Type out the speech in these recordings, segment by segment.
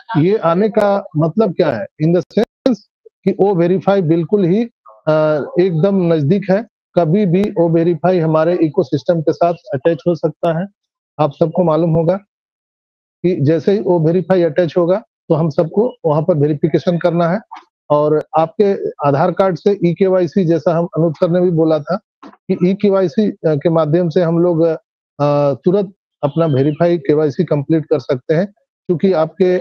ये आने का मतलब क्या है, इन द सेंस कि ओ वेरीफाई बिल्कुल ही एकदम नजदीक है। कभी भी ओ वेरीफाई हमारे इकोसिस्टम के साथ अटैच हो सकता है। आप सबको मालूम होगा कि जैसे ही वो वेरीफाई अटैच होगा तो हम सबको वहां पर वेरिफिकेशन करना है। और आपके आधार कार्ड से ई केवाईसी, जैसा हम अनुज सर ने भी बोला था कि ई केवाईसी के माध्यम से हम लोग तुरंत अपना वेरीफाई केवाईसी कंप्लीट कर सकते हैं, क्योंकि आपके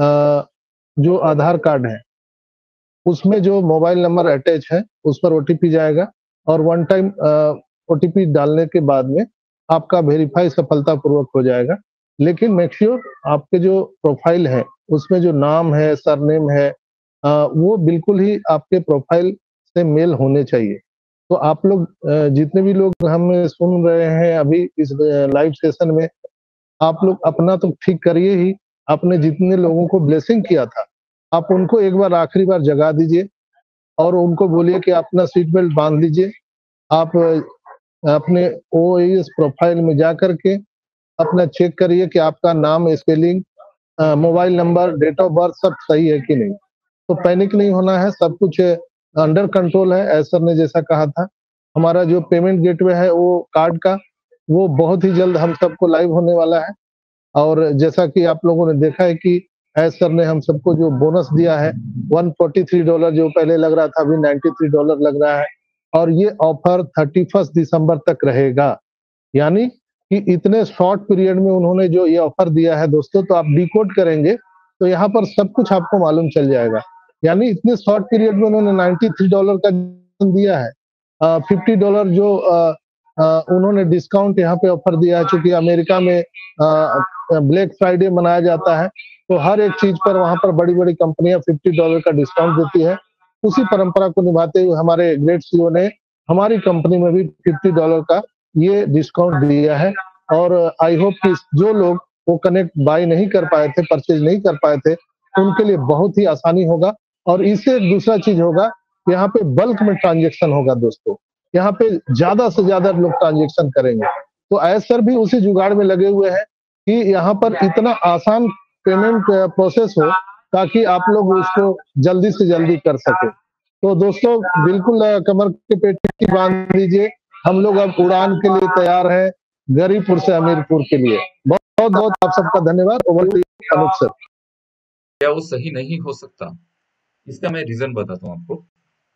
जो आधार कार्ड है उसमें जो मोबाइल नंबर अटैच है उस पर ओटीपी जाएगा, और वन टाइम ओटीपी डालने के बाद में आपका वेरीफाई सफलतापूर्वक हो जाएगा। लेकिन मेक श्योर आपके जो प्रोफाइल है उसमें जो नाम है, सरनेम है, वो बिल्कुल ही आपके प्रोफाइल से मेल होने चाहिए। तो आप लोग जितने भी लोग हमें सुन रहे हैं अभी इस लाइव सेशन में, आप लोग अपना तो ठीक करिए ही, आपने जितने लोगों को ब्लेसिंग किया था, आप उनको एक बार आखिरी बार जगा दीजिए और उनको बोलिए कि अपना सीट बेल्ट बांध लीजिए। आप अपने ओएस प्रोफाइल में जा करके अपना चेक करिए कि आपका नाम, spelling, mobile number, date of birth सब सही है कि नहीं। तो पैनिक नहीं होना है, सब कुछ अंडर कंट्रोल है। एज सर ने जैसा कहा था, हमारा जो पेमेंट गेटवे है वो कार्ड का, वो बहुत ही जल्द हम सबको लाइव होने वाला है। और जैसा कि आप लोगों ने देखा है कि एज सर ने हम सबको जो बोनस दिया है $143, जो पहले लग रहा था अभी $93 लग रहा है। और ये ऑफर 31 दिसंबर तक रहेगा। यानी कि इतने शॉर्ट पीरियड में उन्होंने जो ये ऑफर दिया है दोस्तों, तो आप डिकोड करेंगे तो यहाँ पर सब कुछ आपको मालूम चल जाएगा। यानी इतने शॉर्ट पीरियड में उन्होंने $93 का दिया है। $50 जो उन्होंने डिस्काउंट यहाँ पे ऑफर दिया है, चूंकि अमेरिका में ब्लैक फ्राइडे मनाया जाता है, तो हर एक चीज पर वहां पर बड़ी बड़ी कंपनियां $50 का डिस्काउंट देती है। उसी परंपरा को निभाते हुए हमारे ग्रेट सीईओ ने हमारी कंपनी में भी $50 का ये डिस्काउंट दिया है। और आई होप कि जो लोग वो कनेक्ट बाय नहीं कर पाए थे, परचेज नहीं कर पाए थे, उनके लिए बहुत ही आसानी होगा। और इससे एक दूसरा चीज होगा, यहाँ पे बल्क में ट्रांजेक्शन होगा दोस्तों। यहाँ पे ज्यादा से ज्यादा लोग ट्रांजेक्शन करेंगे। तो एज सर भी उसी जुगाड़ में लगे हुए हैं कि यहाँ पर इतना आसान पेमेंट प्रोसेस हो ताकि आप लोग उसको जल्दी से जल्दी कर सके। तो दोस्तों बिल्कुल कमर के पेटी बांध लीजिए, हम लोग अब उड़ान के लिए तैयार हैं, गरीबपुर से हमीरपुर के लिए। बहुत बहुत आप सबका धन्यवाद। Over to Anoop sir. क्या वो सही नहीं हो सकता? इसका मैं रीजन बताता हूँ आपको।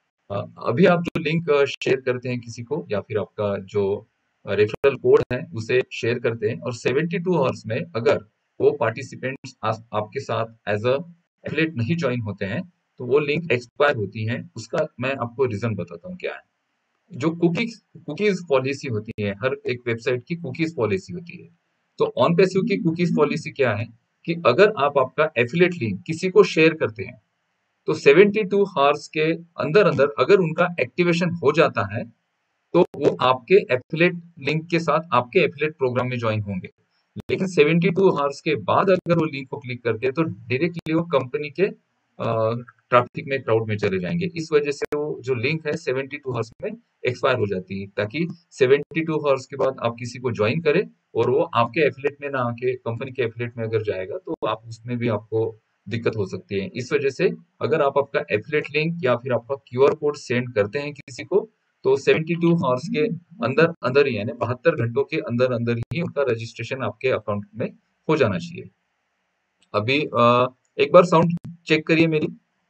अभी आप जो लिंक शेयर करते हैं किसी को, या फिर आपका जो रेफरल कोड है उसे शेयर करते हैं, और 72 आवर्स में अगर वो पार्टिसिपेंट्स आपके साथ एज अ एफिलिएट नहीं ज्वाइन होते हैं तो वो लिंक एक्सपायर होती है। उसका मैं आपको रीजन बताता हूँ क्या है। जो कुकीज पॉलिसी होती है, हर एक वेबसाइट की कुकीज पॉलिसी होती है। तो ऑन पैसिव की कुकीज पॉलिसी क्या है कि अगर आप आपका एफिलिएट लिंक किसी को शेयर करते हैं तो 72 हार्स के अंदर अंदर अगर उनका एक्टिवेशन हो जाता है तो वो आपके एफिलेट लिंक के साथ आपके एफिलेट प्रोग्राम में ज्वाइन होंगे। लेकिन 72 हार्स के बाद अगर वो लिंक को क्लिक करते हैं तो डायरेक्टली वो कंपनी के ट्रैफिक में, क्राउड में चले जाएंगे। इस वजह से वो जो लिंक है 72 हार्स में एक्सपायर हो जाती है, ताकि 72 हार्स के बाद आप किसी को ज्वाइन करें और वो आपके एफिलेट में ना आके कंपनी के एफिलेट में अगर जाएगा तो आप उसमें भी आपको दिक्कत हो सकती है। इस वजह से अगर आप आपका एफिलेट लिंक या फिर आपका क्यूआर कोड सेंड करते हैं किसी को तो 72 हॉर्स के अंदर अंदर ही, यानी 72 घंटों के अंदर अंदर ही उनका रजिस्ट्रेशन आपके अकाउंट में हो जाना चाहिए। अभी एक बार साउंड चेक करिए मेरी।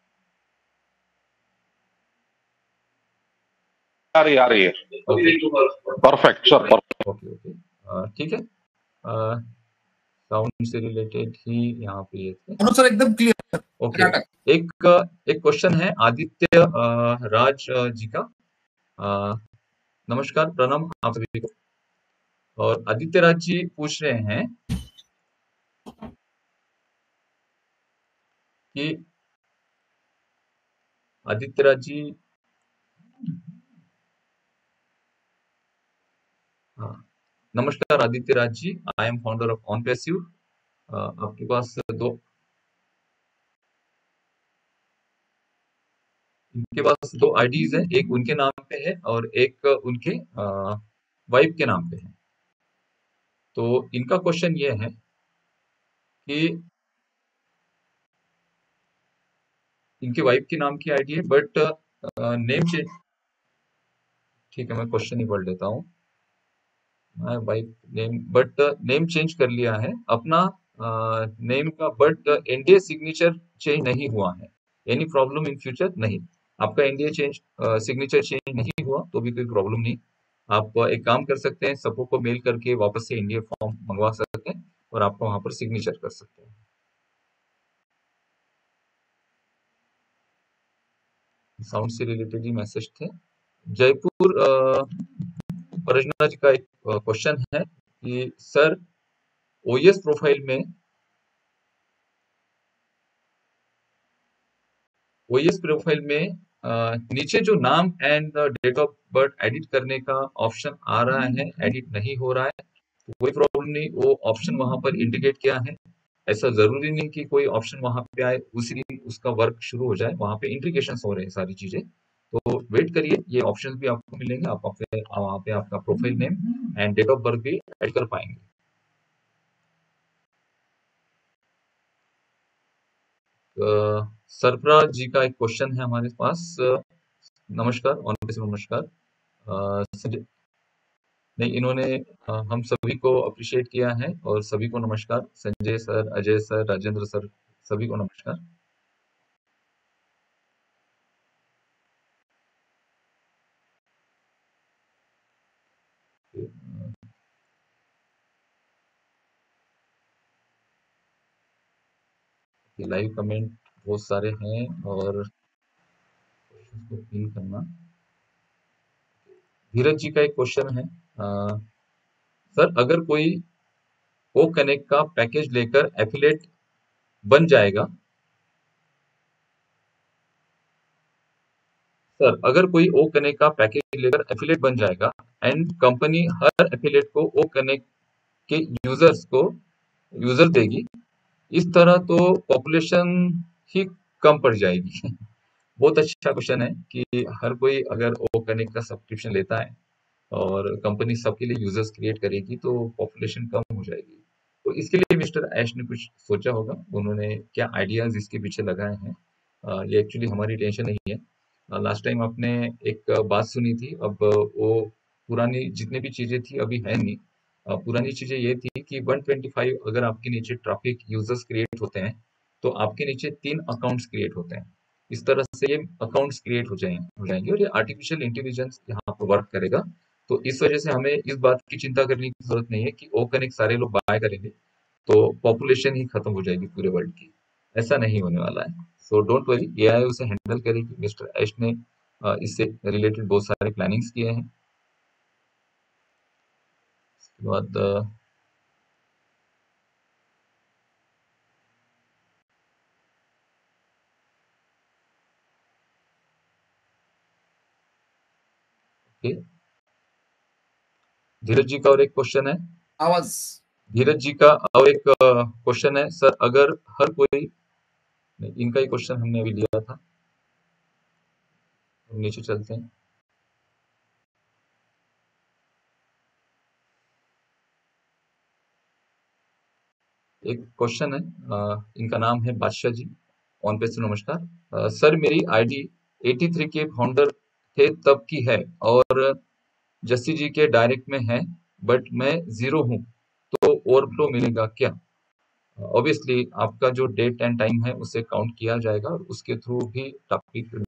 आ रही है। Perfect sir. ओके ठीक है। साउंड से रिलेटेड ही यहाँ पे ये थे सर एकदम क्लियर। ओके। एक क्वेश्चन है आदित्य राज जी का। नमस्कार, प्रणाम आप सभी को। और आदित्य राज जी पूछ रहे हैं कि आदित्य राज जी, हाँ, नमस्कार Aditya Raj ji, I am founder of OnPassive. आपके पास इनके पास दो आईडीज हैं, एक उनके नाम पे है और एक उनके वाइफ के नाम पे है। तो इनका क्वेश्चन ये है कि इनके वाइफ के नाम की आईडी है, बट नेम चेंज, ठीक है मैं क्वेश्चन ही पढ़ लेता हूँ। My wife name, but name change कर लिया है अपना नेम का, बट एनडीए सिग्नेचर चेंज नहीं हुआ है। Any problem in future? नहीं, आपका एनडीए चेंज सिग्नेचर चेंज नहीं हुआ तो भी कोई प्रॉब्लम नहीं। आप एक काम कर सकते हैं, सपोर्ट को मेल करके वापस से एनडीए फॉर्म मंगवा सकते हैं और आपको वहां पर सिग्नेचर कर सकते हैं। साउंड से रिलेटेड ही मैसेज थे। जयपुर परियोजना जी का एक क्वेश्चन है कि सर ओएस प्रोफाइल में नीचे जो नाम and date of birth edit करने का ऑप्शन आ रहा है, एडिट नहीं हो रहा है, तो कोई प्रॉब्लम नहीं, वो ऑप्शन वहां पर इंडिकेट किया है। ऐसा जरूरी नहीं कि कोई ऑप्शन वहां पे आए उसी दिन उसका वर्क शुरू हो जाए, वहां पे इंडिकेशन हो रहे हैं सारी चीजें, तो वेट करिए, ये ऑप्शंस भी आपको मिलेंगे, आप वहां पे आपका profile name and date of birth भी ऐड कर पाएंगे। सरफराज जी का एक क्वेश्चन है हमारे पास। नमस्कार, ऑनर से नमस्कार। नहीं, इन्होंने हम सभी को अप्रिशिएट किया है और सभी को नमस्कार। Sanjay sir, Ajay sir, Rajendra sir, सभी को नमस्कार। लाइव कमेंट बहुत सारे हैं और क्वेश्चंस को फिल करना। धीरज जी का एक क्वेश्चन है, सर अगर कोई ओ कनेक्ट का पैकेज लेकर एफिलेट बन जाएगा, सर अगर कोई ओ कनेक्ट का पैकेज लेकर एफिलेट बन जाएगा एंड कंपनी हर एफिलेट को ओ कनेक्ट के यूजर देगी, इस तरह तो पॉपुलेशन ही कम पड़ जाएगी। बहुत अच्छा क्वेश्चन है कि हर कोई अगर ओ कनेक्ट का सब्सक्रिप्शन लेता है और कंपनी सबके लिए यूजर्स क्रिएट करेगी तो पॉपुलेशन कम हो जाएगी। तो इसके लिए मिस्टर ऐश ने कुछ सोचा होगा, उन्होंने क्या आइडियाज इसके पीछे लगाए हैं। ये एक्चुअली हमारी टेंशन नहीं है। लास्ट टाइम आपने एक बात सुनी थी, अब वो पुरानी जितनी भी चीजें थी अभी है नहीं। पुरानी चीजें ये थी कि 125 अगर आपके नीचे ट्रैफिक यूजर्स क्रिएट होते हैं तो आपके नीचे 3 अकाउंट्स क्रिएट होते हैं। इस तरह से ये अकाउंट्स क्रिएट हो जाएंगे और ये आर्टिफिशियल इंटेलिजेंस यहाँ पर वर्क करेगा। तो इस वजह से हमें इस बात की चिंता करने की जरूरत नहीं है कि ओ कनेक्ट सारे लोग बाय करेंगे तो पॉपुलेशन ही खत्म हो जाएगी पूरे वर्ल्ड की। ऐसा नहीं होने वाला है। सो डोंट वरी, एआई उसे हैंडल करेगी। मिस्टर ऐश ने इससे रिलेटेड बहुत सारे प्लानिंग्स किए हैं। उसके बाद ओके, धीरज जी का और एक क्वेश्चन है। आवाज धीरज जी का और एक क्वेश्चन है, सर अगर हर कोई, इनका ही क्वेश्चन हमने अभी लिया था, नीचे चलते हैं। एक क्वेश्चन है, इनका नाम है बादशाह जी, ऑन पे से नमस्कार। सर मेरी आईडी 83 के फाउंडर थे तब की है और जस्सी जी के डायरेक्ट में है, बट मैं 0 हूँ, तो ओवरफ्लो मिलेगा क्या? ऑब्वियसली आपका जो डेट एंड टाइम है उसे काउंट किया जाएगा और उसके थ्रू भी टॉपिक